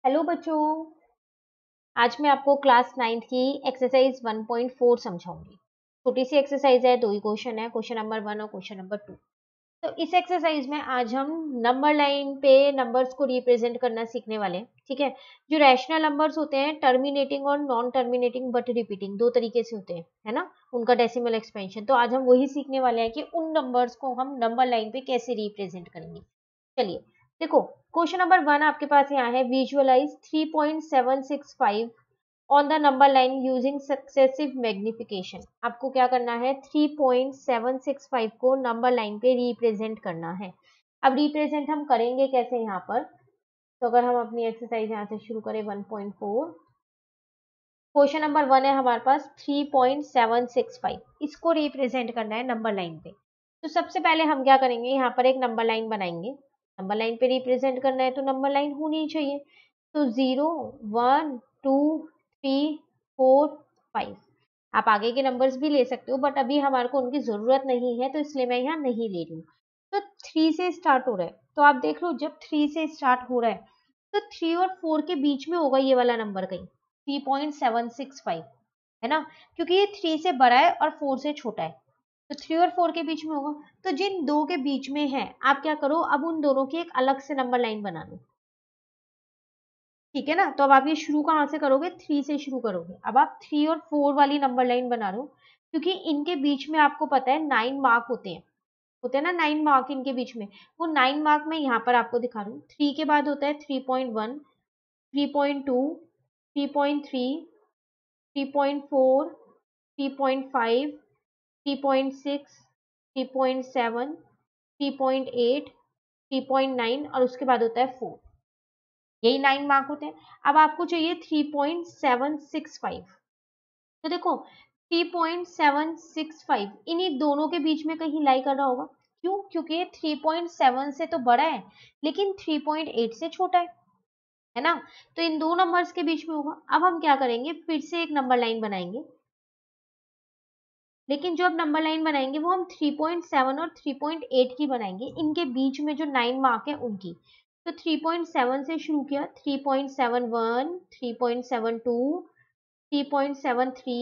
Hello बच्चों। आज मैं आपको क्लास 9th की एक्सरसाइज 1.4 समझाऊंगी। छोटी सी एक्सरसाइज है, दो ही क्वेश्चन है, क्वेश्चन नंबर 1 और क्वेश्चन नंबर 2। तो इस एक्सरसाइज में आज हम नंबर लाइन पे नंबर्स को रिप्रेजेंट करना सीखने वाले हैं। ठीक है, जो रैशनल नंबर्स होते हैं टर्मिनेटिंग और नॉन टर्मिनेटिंग बट रिपीटिंग, दो तरीके से होते हैं, है ना, उनका डेसिमल एक्सपेंशन। तो आज हम वही सीखने वाले हैं कि उन नंबर्स को हम नंबर लाइन पे कैसे रिप्रेजेंट करेंगे। चलिए देखो, क्वेश्चन नंबर 1 आपके पास यहाँ है, visualise 3.765 on the number line using successive magnification. आपको क्या करना है, 3.765 को नंबर लाइन पे रिप्रेजेंट करना है। अब रिप्रेजेंट हम करेंगे कैसे यहाँ पर, तो अगर हम अपनी एक्सरसाइज यहाँ से शुरू करें 1.4, क्वेश्चन नंबर 1 है हमारे पास 3.765, इसको रिप्रेजेंट करना है नंबर लाइन पे। तो सबसे पहले हम क्या करेंगे, यहाँ पर एक नंबर लाइन बनाएंगे। नंबर लाइन पे रिप्रेजेंट करना है तो नंबर लाइन होनी चाहिए। तो 0 1 2 3 4 5, आप आगे के नंबर्स भी ले सकते हो, बट अभी हमारे को उनकी जरूरत नहीं है तो इसलिए मैं यहाँ नहीं ले रही हूँ। तो 3 से स्टार्ट हो रहा है, तो आप देख लो जब 3 से स्टार्ट हो रहा है तो 3 और 4 के बीच में होगा ये वाला नंबर कहीं, 3.765, है ना, क्योंकि ये 3 से बड़ा है और 4 से छोटा है, तो 3 और 4 के बीच में होगा। तो जिन दो के बीच में है, आप क्या करो, अब उन दोनों की एक अलग से नंबर लाइन बना लो। ठीक है ना, तो अब आप ये शुरू कहाँ से करोगे, 3 से शुरू करोगे। अब आप 3 और 4 वाली नंबर लाइन बना लो, क्योंकि इनके बीच में आपको पता है 9 मार्क होते हैं ना, 9 मार्क इनके बीच में। वो 9 मार्क मैं यहाँ पर आपको दिखा रही हूँ। 3 के बाद होता है 3.1, 3.2, 3.3, 3.4, 3.5, 3.6, 3.7, 3.8, 3.9 और उसके बाद होता है 4। यही 9 मार्क होते हैं। अब आपको चाहिए 3.765। तो देखो 3.765 इन्हीं दोनों के बीच में कहीं लाई कर रहा होगा। क्यों? क्योंकि ये 3.7 से तो बड़ा है लेकिन 3.8 से छोटा है ना, तो इन दो नंबर्स के बीच में होगा। अब हम क्या करेंगे, फिर से एक नंबर लाइन बनाएंगे, लेकिन जो अब नंबर लाइन बनाएंगे वो हम 3.7 और 3.8 की बनाएंगे, इनके बीच में जो 9 मार्क है उनकी। तो 3.7 से शुरू किया, 3.71, 3.72, 3.73,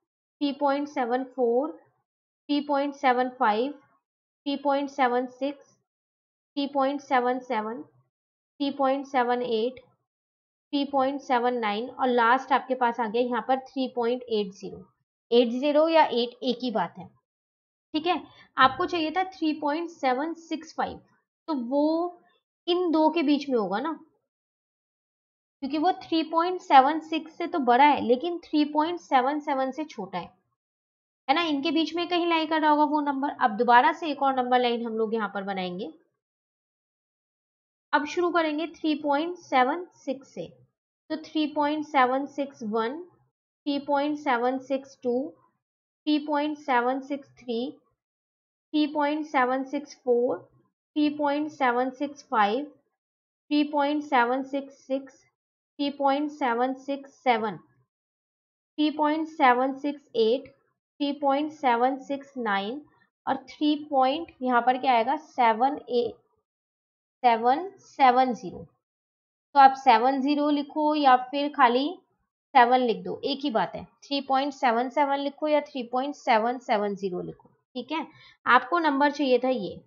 3.74, 3.75, 3.76, 3.77, 3.78, 3.79 और लास्ट आपके पास आ गया यहाँ पर 3.80। 80 या 8 एक ही बात है। ठीक है, आपको चाहिए था 3.765, तो वो इन दो के बीच में होगा ना, क्योंकि वो 3.76 से तो बड़ा है लेकिन 3.77 से छोटा है ना, इनके बीच में कहीं लाई कर रहा होगा वो नंबर। अब दोबारा से एक और नंबर लाइन हम लोग यहाँ पर बनाएंगे। अब शुरू करेंगे 3.76 से, तो 3.761, 3.762, 3.763, 3.764, 3.765, 3.766, 3.767, 3.768, 3.769 और 3 यहाँ पर क्या आएगा, 770। तो आप 70 लिखो या फिर खाली 7 लिख दो, एक ही बात है। 3.77 लिखो या 3.770 लिखो, ठीक है। आपको नंबर चाहिए था ये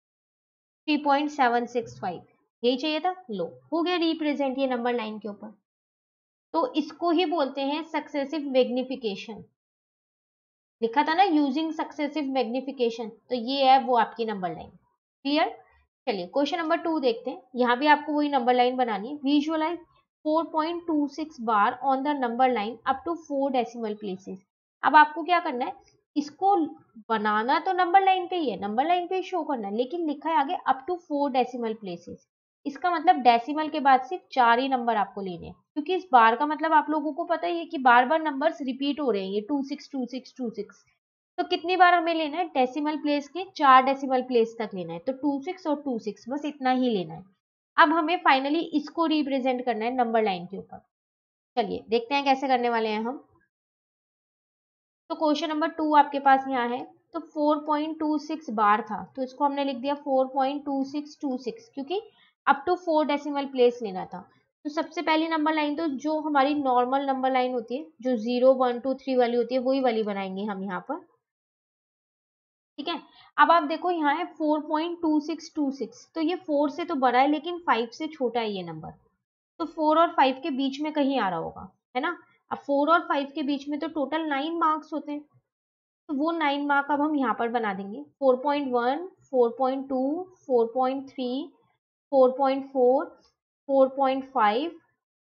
3.765, यही चाहिए था। लो, हो गया रिप्रेजेंट ये नंबर लाइन के ऊपर। तो इसको ही बोलते हैं सक्सेसिव मैग्निफिकेशन। लिखा था ना यूजिंग सक्सेसिव मैग्निफिकेशन, तो ये है वो आपकी नंबर लाइन। क्लियर? चलिए क्वेश्चन नंबर 2 देखते हैं। यहाँ भी आपको वही नंबर लाइन बनानी है। Visualise 4.26 bar on the number line up to 4 decimal places. अब आपको क्या करना है, इसको बनाना तो नंबर लाइन पे ही है, नंबर लाइन पे ही शो करना है, लेकिन लिखा है आगे अप टू 4 डेसिमल प्लेसेस। इसका मतलब डेसिमल के बाद सिर्फ 4 ही नंबर आपको लेने हैं, क्योंकि इस बार का मतलब आप लोगों को पता ही है कि बार बार नंबर्स रिपीट हो रहे हैं, ये 26 26 26। तो कितनी बार हमें लेना है, डेसिमल प्लेस के 4 डेसिमल प्लेस तक लेना है, तो 26 और 26 बस इतना ही लेना है। अब हमें फाइनली इसको रिप्रेजेंट करना है नंबर लाइन के ऊपर। चलिए देखते हैं कैसे करने वाले हैं हम। तो क्वेश्चन नंबर 2 आपके पास यहाँ है। तो 4.26 बार था, तो इसको हमने लिख दिया 4.2626, क्योंकि अप टू 4 डेसिमल प्लेस लेना था। तो सबसे पहली नंबर लाइन तो जो हमारी नॉर्मल नंबर लाइन होती है, जो 0 1 2 3 वाली होती है, वही वाली बनाएंगे हम यहाँ पर। ठीक है, अब आप देखो यहाँ है 4.2626, तो ये 4 से तो बड़ा है लेकिन 5 से छोटा है ये नंबर, तो 4 और 5 के बीच में कहीं आ रहा होगा, है ना। अब 4 और 5 के बीच में तो टोटल 9 मार्क्स होते हैं, तो वो 9 मार्क अब हम यहाँ पर बना देंगे। 4.1, 4.2, 4.3, 4.4, 4.5,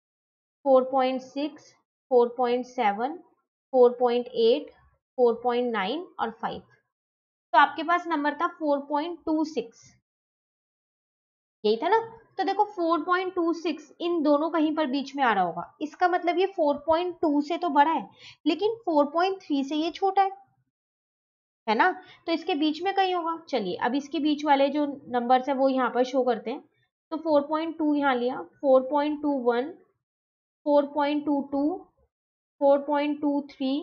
4.6, 4.7, 4.8, 4.9 और 5। तो आपके पास नंबर था 4.26, यही था ना। तो देखो 4.26 इन दोनों कहीं पर बीच में आ रहा होगा, इसका मतलब ये 4.2 से तो बड़ा है लेकिन 4.3 से ये छोटा है ना। तो इसके बीच में कहीं होगा। चलिए अब इसके बीच वाले जो नंबर्स है वो यहाँ पर शो करते हैं। तो 4.2 यहाँ लिया, 4.21, 4.22, 4.23,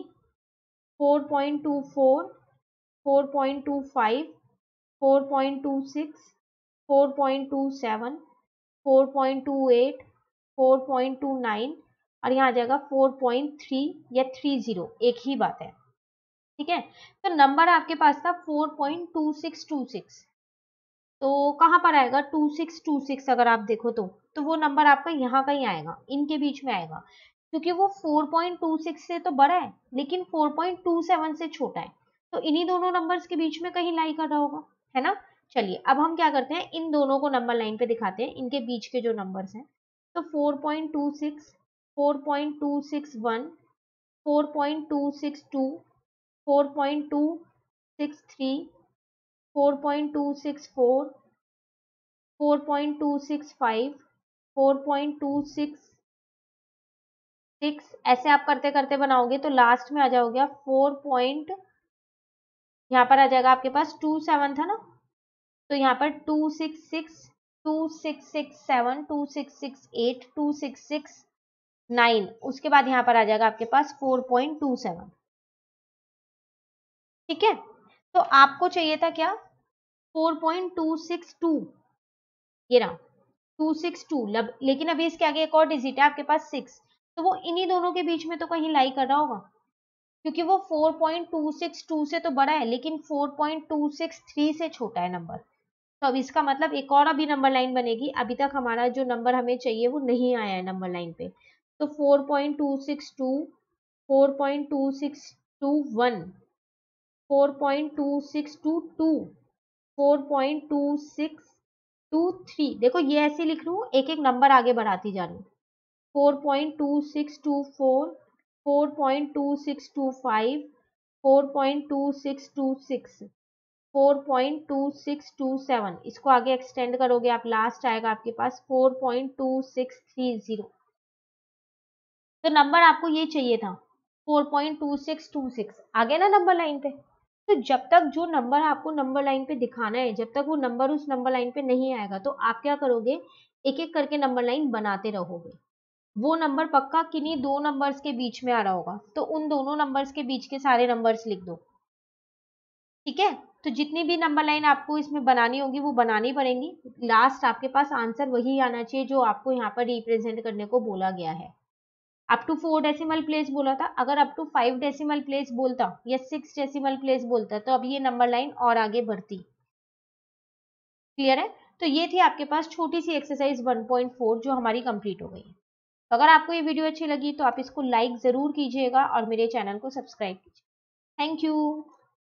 4.24, 4.25, 4.26, 4.27, 4.28, 4.29 और यहाँ आ जाएगा 4.3 या 30, एक ही बात है। ठीक है, तो नंबर आपके पास था 4.2626, तो कहाँ पर आएगा 2626, अगर आप देखो तो वो नंबर आपका यहाँ कहीं आएगा, इनके बीच में आएगा, क्योंकि वो 4.26 से तो बड़ा है लेकिन 4.27 से छोटा है, तो इन्हीं दोनों नंबर्स के बीच में कहीं लाई कर रहा होगा, है ना। चलिए अब हम क्या करते हैं, इन दोनों को नंबर लाइन पे दिखाते हैं, इनके बीच के जो नंबर्स हैं। तो 4.26, 4.261, 4.262, 4.263, 4.264, 4.265, 4.266, ऐसे आप करते करते बनाओगे तो लास्ट में आ जाओगे आप 4. यहाँ पर आ जाएगा आपके पास 27 था ना, तो यहाँ पर 266, 2667, 2668, 2669, उसके बाद यहाँ पर आ जाएगा आपके पास 4.27। ठीक है, तो आपको चाहिए था क्या 4.262, ये रहा 262, लेकिन अभी इसके आगे एक और डिजिट है आपके पास 6, तो वो इन्हीं दोनों के बीच में तो कहीं लाई कर रहा होगा, क्योंकि वो 4.262 से तो बड़ा है लेकिन 4.263 से छोटा है नंबर। तो अब इसका मतलब एक और अभी नंबर लाइन बनेगी, अभी तक हमारा जो नंबर हमें चाहिए वो नहीं आया है नंबर लाइन पे। तो 4.262, 4.2621, 4.2622, 4.2623, देखो ये ऐसे लिख रही हूँ, एक एक नंबर आगे बढ़ाती जा रही हूँ। 4.2624, 4.2625, 4.2626, 4.2627, इसको आगे एक्सटेंड करोगे आप, लास्ट आएगा आपके पास 4.2630। तो नंबर आपको ये चाहिए था 4.2626, आ गया ना नंबर लाइन पे। तो जब तक जो नंबर आपको नंबर लाइन पे दिखाना है, जब तक वो नंबर उस नंबर लाइन पे नहीं आएगा, तो आप क्या करोगे, एक एक करके नंबर लाइन बनाते रहोगे। वो नंबर पक्का किन्हीं दो नंबर्स के बीच में आ रहा होगा, तो उन दोनों नंबर्स के बीच के सारे नंबर्स लिख दो। ठीक है, तो जितनी भी नंबर लाइन आपको इसमें बनानी होगी वो बनानी पड़ेंगी, लास्ट आपके पास आंसर वही आना चाहिए जो आपको यहाँ पर रिप्रेजेंट करने को बोला गया है। अप टू 4 डेसिमल प्लेस बोला था, अगर अप टू 5 डेसिमल प्लेस बोलता या 6 डेसिमल प्लेस बोलता तो अब ये नंबर लाइन और आगे बढ़ती। क्लियर है, तो ये थी आपके पास छोटी सी एक्सरसाइज 1.4 जो हमारी कंप्लीट हो गई है। अगर आपको ये वीडियो अच्छी लगी तो आप इसको लाइक जरूर कीजिएगा और मेरे चैनल को सब्सक्राइब कीजिए। Thank you.